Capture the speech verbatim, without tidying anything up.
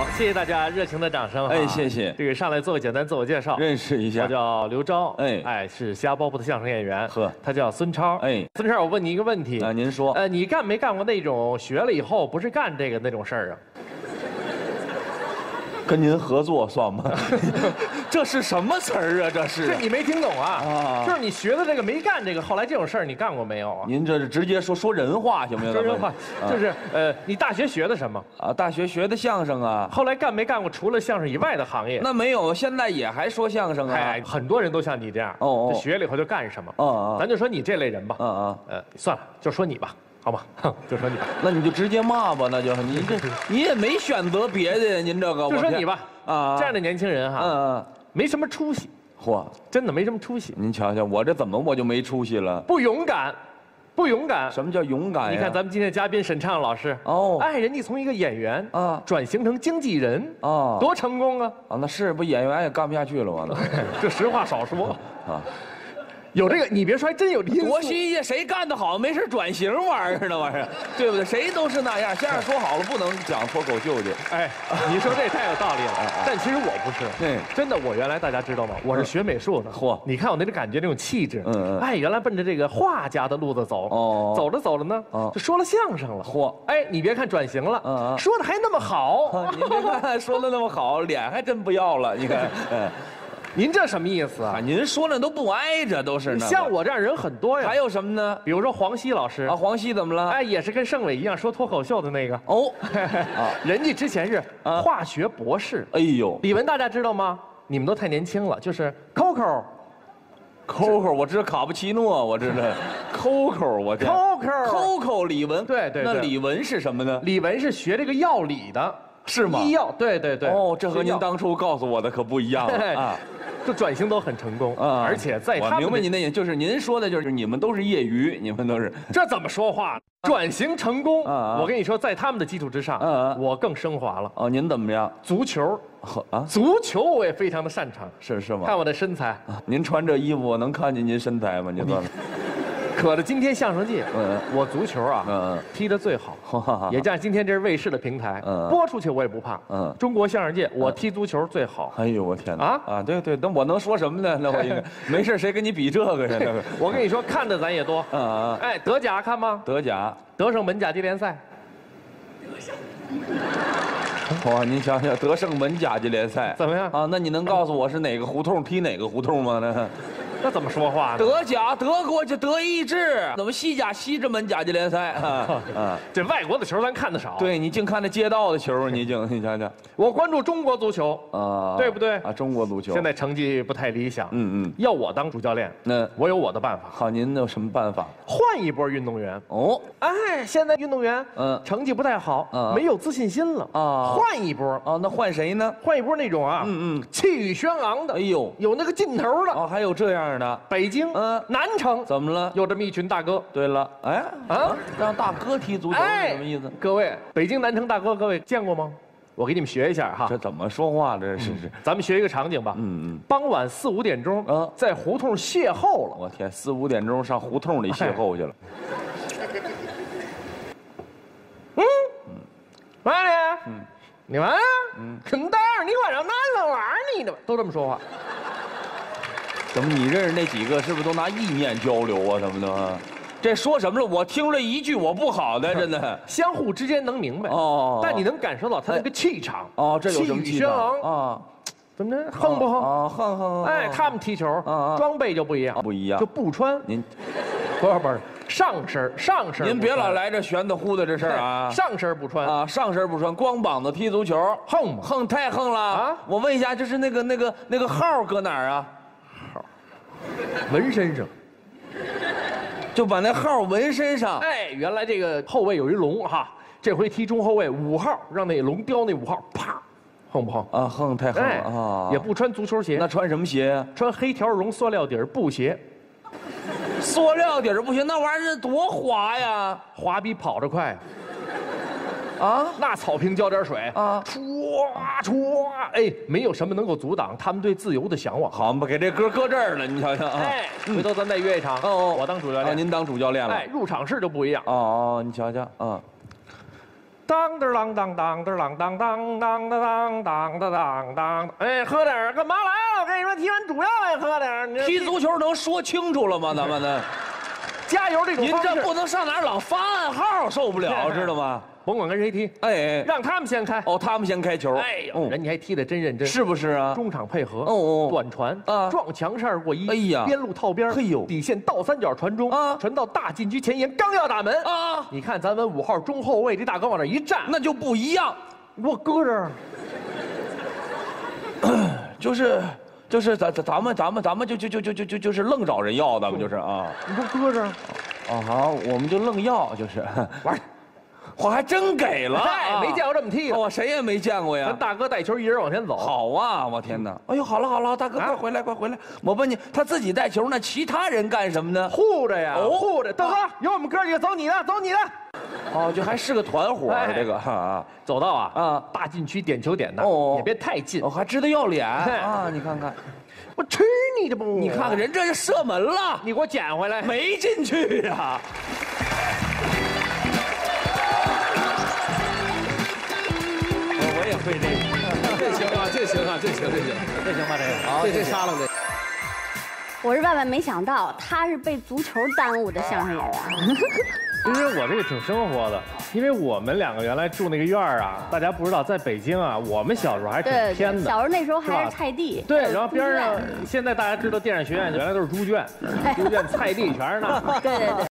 好，谢谢大家热情的掌声。 哎，谢谢。 这个上来做个简单自我介绍， 认识一下。 我叫刘钊， 哎哎，是瞎包袱的相声演员。 呵， 他叫孙超。 哎， 孙超，我问你一个问题。 啊，您说。 呃，你干没干过那种学了以后不是干这个那种事儿啊？ 跟您合作算吗？这是什么词儿啊？这是？ 这你没听懂啊？ 啊， 就是你学的这个没干这个，后来这种事儿你干过没有啊？ 您这是直接说说人话行不行？ 说人话，就是呃，你大学学的什么？ 啊，大学学的相声啊。 后来干没干过除了相声以外的行业？ 那没有，现在也还说相声啊。 哎，很多人都像你这样， 哦哦， 学了以后就干什么？ 哦哦， 咱就说你这类人吧。 嗯嗯， 呃，算了，就说你吧。好吧，就说你吧。 那你就直接骂吧，那就您这你也没选择别的呀，您这个就说你吧。 啊， 这样的年轻人哈， 嗯嗯， 没什么出息。 嚯， 真的没什么出息。 您瞧瞧，我这怎么我就没出息了？ 不勇敢，不勇敢。 什么叫勇敢呀？ 你看咱们今天的嘉宾沈畅老师， 哦， 哎，人家从一个演员啊转型成经纪人， 啊， 多成功啊！ 啊，那是不演员也干不下去了吗？ 这实话少说啊。 有这个，你别说，还真有因素。 多新鲜，谁干得好，没事转型玩意儿呢，玩意儿，对不对？谁都是那样。相声说好了，不能讲脱口秀去。 哎，你说这太有道理了。但其实我不是， 对， 真的，我原来大家知道吗？我是学美术的。嚯，你看我那种感觉，那种气质，嗯嗯，哎，原来奔着这个画家的路子走。哦，走着走着呢，就说了相声了。嚯，哎，你别看转型了，嗯，说的还那么好。 你别看说的那么好，脸还真不要了。你看，嗯。 您这什么意思啊？ 您说那都不挨着，都是那。 像我这样人很多呀。 还有什么呢？ 比如说黄西老师啊，黄西怎么了？ 哎，也是跟盛伟一样说脱口秀的那个。 哦， 啊，人家之前是化学博士。 哎呦， 李玟大家知道吗？你们都太年轻了，就是 Coco。Coco， 我知道卡布奇诺，我知道。Coco， 我这。Coco，Coco 李玟。 对对。 那李玟是什么呢？ 李玟是学这个药理的。 是吗？ 医药，对对对。 哦，这和您当初告诉我的可不一样了啊！ 这转型都很成功啊，而且在他们， 我明白您的意思，就是您说的，就是你们都是业余，你们都是。 这怎么说话？转型成功，我跟你说，在他们的基础之上，我更升华了。 哦，您怎么样？ 足球啊， 足球我也非常的擅长， 是是吗？ 看我的身材， 您穿这衣服，我能看见您身材吗？您算了。 可的今天相声界，嗯，我足球啊，嗯，踢得最好，也加上今天这是卫视的平台，嗯，播出去我也不怕，嗯，中国相声界我踢足球最好。 哎呦我天哪！啊啊，对对，那我能说什么呢？那我应该没事，谁跟你比这个呀？ 我跟你说，看的咱也多，嗯嗯，哎，德甲看吗？ 德甲， 德胜门甲级联赛。 哇，您想想，德胜门甲级联赛怎么样啊？那你能告诉我是哪个胡同踢哪个胡同吗？那。 那怎么说话呢？ 德甲，德国就德意志，怎么西甲西直门甲级联赛啊？ 啊，这外国的球咱看得少。 对你净看那街道的球，你净你瞧瞧。 我关注中国足球啊，对不对？ 啊，中国足球现在成绩不太理想。 嗯嗯， 要我当主教练，那我有我的办法。 好，您有什么办法？ 换一波运动员。哦，哎，现在运动员嗯成绩不太好，嗯，没有自信心了啊。换一波啊，那换谁呢？ 换一波那种啊，嗯嗯，气宇轩昂的。哎呦，有那个劲头的。 哦，还有这样的， 北京。嗯，南城怎么了？ 有这么一群大哥。 对了，哎啊，让大哥踢足球是什么意思？ 各位，北京南城大哥，各位见过吗？我给你们学一下哈。 这怎么说话？这是是。 咱们学一个场景吧。嗯嗯。傍晚四五点钟，嗯，在胡同邂逅了。 我天，四五点钟上胡同里邂逅去了。 嗯嗯，嘛呢？嗯，你玩啊？嗯，肯当你晚上哪能玩你的？都这么说话。 怎么你认识那几个是不是都拿意念交流啊？怎么的？这说什么了？我听了一句我不好的，真的。 相互之间能明白哦，但你能感受到他那个气场哦，这有什么气场啊？怎么着？横不横啊？横横。 哎，他们踢球装备就不一样， 不一样， 就不穿。 您不是不是上身上身， 您别老来这悬的乎的这事儿啊！ 上身不穿啊，上身不穿，光膀子踢足球， 横横太横了啊！我问一下，就是那个那个那个号搁哪儿啊？ 纹身上， 就把那号纹身上。 哎，原来这个后卫有一龙哈，这回踢中后卫五号，让那龙叼那五号，啪，横不横啊？横太横了啊！ 也不穿足球鞋， 那穿什么鞋呀？ 穿黑条绒塑料底儿布鞋。 塑料底儿不行，那玩意儿多滑呀， 滑比跑着快。啊，那草坪浇点水啊，唰唰，哎，没有什么能够阻挡他们对自由的向往。 好，我们给这歌搁这儿了，你瞧瞧啊。 哎，回头咱再约一场。哦，我当主教练， 您当主教练了。 哎，入场式就不一样。 哦哦，你瞧瞧啊。 当当当当当当当当当当当当当当，哎，喝点干嘛来了？我跟你说，踢完主要也喝点。 踢足球能说清楚了吗？咱们呢？ 加油这种您这不能上哪儿老发暗号，受不了，知道吗？ 甭管跟谁踢， 哎， 让他们先开。 哦，他们先开球。 哎呦，人家还踢得真认真， 是不是啊？ 中场配合， 哦哦， 短传啊， 撞墙式二过一， 哎呀， 边路套边， 嘿呦， 底线倒三角传中啊， 传到大禁区前沿，刚要打门啊，你看咱们五号中后卫这大哥往那一站， 那就不一样。 你给我搁这儿， 就是就是咱咱咱们咱们咱们就就就就就就就是愣找人要，咱们就是啊。 你给我搁这儿。 哦好，我们就愣要，就是玩。我还真给了， 哎，没见过这么踢的， 我谁也没见过呀。 咱大哥带球一人往前走， 好啊！我天哪！哎呦，好了好了，大哥快回来，快回来！我问你，他自己带球，那其他人干什么呢？ 护着呀，护着。大哥，有我们哥几个，走你的，走你的。 哦，就还是个团伙，这个哈， 走到啊啊大禁区点球点的，也别太近， 我还知道要脸啊！你看看， 我吃你的不？ 你看看人这就射门了， 你给我捡回来， 没进去呀。 我也会这个，这行啊，这行啊，这行，这行，这行吧，这个，好，这这杀了这。 我是万万没想到，他是被足球耽误的相声演员。 其实我这个挺生活的，因为我们两个原来住那个院儿啊，大家不知道，在北京啊，我们小时候还挺偏的。 小时候那时候还是菜地。 对，然后边上现在大家知道电影学院原来都是猪圈，猪圈菜地全是那。 对对对。